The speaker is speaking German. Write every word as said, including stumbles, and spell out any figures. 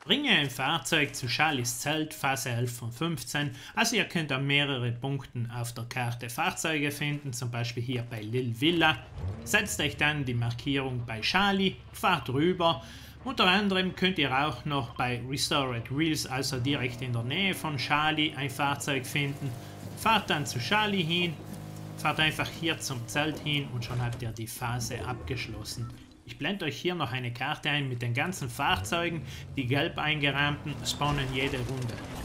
Bringe ein Fahrzeug zu Charlies Zelt, Phase elf von fünfzehn. Also ihr könnt an mehreren Punkten auf der Karte Fahrzeuge finden, zum Beispiel hier bei Lil Villa. Setzt euch dann die Markierung bei Charlie, fahrt rüber. Unter anderem könnt ihr auch noch bei Restored Wheels, also direkt in der Nähe von Charlie, ein Fahrzeug finden. Fahrt dann zu Charlie hin, fahrt einfach hier zum Zelt hin und schon habt ihr die Phase abgeschlossen. Ich blende euch hier noch eine Karte ein mit den ganzen Fahrzeugen, die gelb eingerahmten spawnen jede Runde.